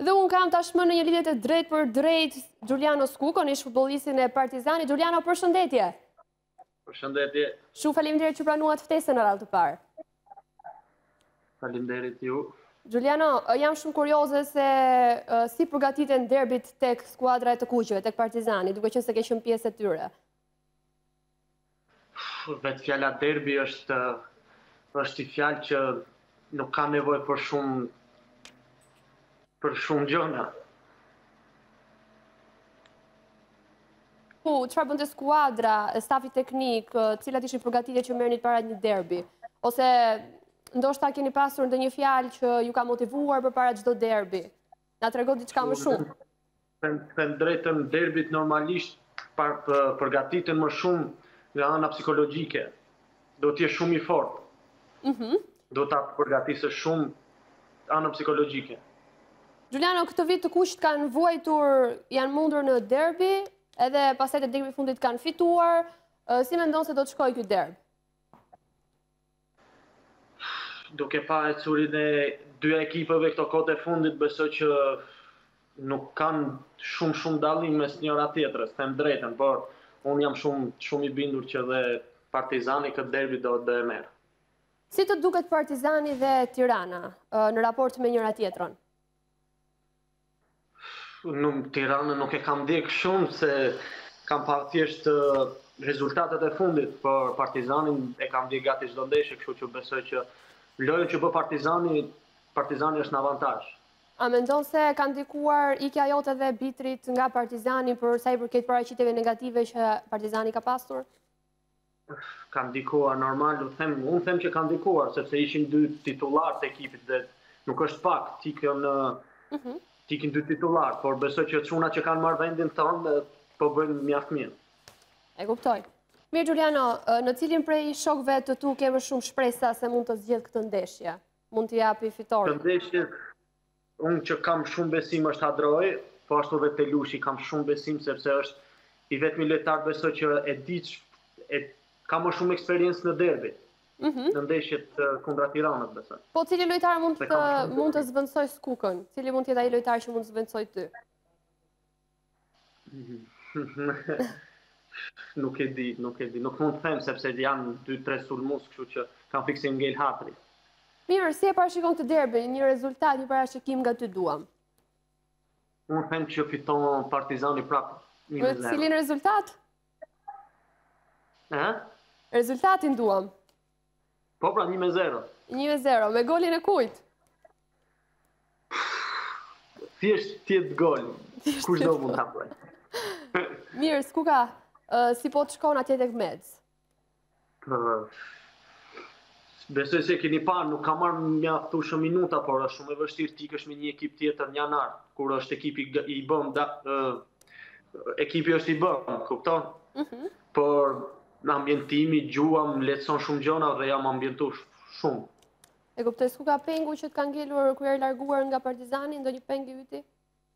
Dhe unë kam tashmë në një lidhje të drejt për drejt Giuliano Skukon, ish futbollistin e Partizanit. Giuliano, përshëndetje. Përshëndetje. Shumë faleminderit që pranuat ftesën në radhë të parë. Faleminderit ju. Giuliano, jam shumë kurioze se si përgatiten derbit tek skuadra e të kuqeve, tek Partizani, duke qenë se ke qenë pjesë e tyre. Vetë fjala derbi është i fjalë që nuk ka nevojë për shumë gjëra. Çfarë bënte skuadra, stafi teknik, cilat ishin përgatitjet që merrnit para një derbi? Ose ndoshta keni pasur ndonjë fjalë që ju ka motivuar përpara çdo derbi? Na tregon diçka më shumë? Them drejtën, derbit normalisht përgatiten më shumë nga ana psikologjike. Do të jesh shumë i fortë. Do ta përgatisësh shumë ana psikologjike. Giuliano, këtë vit të kuqt kanë vuajtur, janë mundur në derbi, edhe pastaj te derbi fundit kanë fituar. Si mendon se do të shkojë ky derb? Duke pa ecurin e dy ekipeve këto kohët e fundit, besoj që nuk kanë shumë dallim mes njëra tjetrës, them drejtën, por unë jam shumë i bindur që dhe Partizani këtë derbi do e merr. Si të duket Partizani dhe Tirana në raport me njëra tjetrën? Në Tiranën nuk e kam ndjek shumë se kam pa thjesht rezultatet e fundit, por Partizanin e kam ndjek gati çdo ndeshje, kështu që besoj që lojën që bë Partizani është në avantazh. A mendon se ka ndikuar ikja jote dhe Bitrit nga Partizani për sa i përket paraqitjeve negative që Partizani ka pasur? Ka ndikuar normal, unë them që ka ndikuar, sepse ishin dy titullar të ekipit dhe nuk është pak, tikin dy titullar, por besoj që çuna që kanë marrë vendin tonë po bëjnë mjaft mirë. E kuptoj. Mirë Giuliano, në cilin prej shokëve të tu ke më shumë shpresa se mund të zgjedh këtë ndeshje? Mund t'i japi fitoren? Këtë ndeshje, unë që kam shumë besim është Hadroj, po ashtu dhe Telushi kam shumë besim sepse është i vetmi lojtar besoj që ka më shumë eksperiencë në derbi. Në ndeshjet kundra Tiranës besoj. Po cili lojtar mund të zvendësoj Skukën? Cili mund të jetë ai lojtar që mund të zvendësoj ty? Nuk e di. Nuk mund të them sepse janë 2-3 sulmues, kështu që kam fiksim ngel hatri. Mirë, si e parashikon këtë derbi? Një rezultat, një parashikim nga ty duam. Unë them që fiton Partizani prapë 1-0. Me cilin rezultat? Rezultatin duam. Po pra 1-0. 1-0, me golin e kujt? Thjesht tjetë gol. Kush do mund ta bëj? Mirë, Skuka, si po të shkon atje tek Mec? Besoj se keni parë, nuk ka marrë mjaftueshëm minuta, por është shumë e vështirë të ikësh me një ekip tjetër në janar, kur është ekipi i bëm, ekipi është i bëm, kupton? Por në ambientimi, gjua më lehtëson shumë gjëra dhe jam ambientu shumë. E kuptoj, Skuka, pengu që të ka ngelur kur e larguar nga Partizani, ndonjë peng i yti?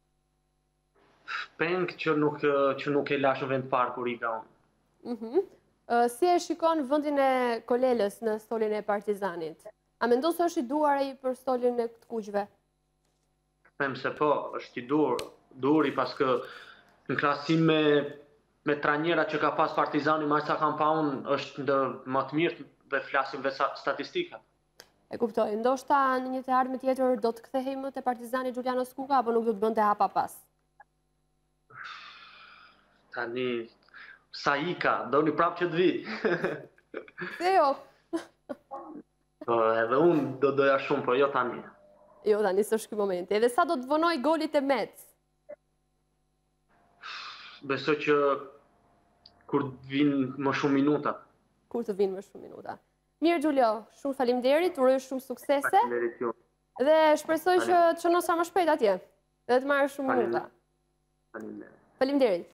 Peng që nuk e lash në vend parë kur i ka unë. Si e shikon vendin e Kolelës në stolin e Partizanit? A mendon se është i duar ai për stolin e të kuqve? Them se po, është i dur i paske në krahasim me trajnera që ka pas Partizani më sa kam pa unë është ndër më të mirë dhe flasim ve statistika. E kuptoj, ndoshta në një të ardhme tjetër do të kthehej më te Partizani Giuliano Skuka apo nuk do të bënte hapa pas? Tani sa ika, doni prapë që të vi. Se jo. Po edhe unë do doja shumë, po jo tani. Jo tani, s'është ky momenti. Edhe sa do të vonoj golit e Mec? Besoj që kur të vinë më shumë minuta. Kur të vinë më shumë minuta. Mirë Giulio, shumë faleminderit, uroj shumë suksese. Faleminderit ju. Dhe shpresoj që të shënosh sa më shpejt atje. Dhe të marrësh shumë minuta. Faleminderit. Faleminderit.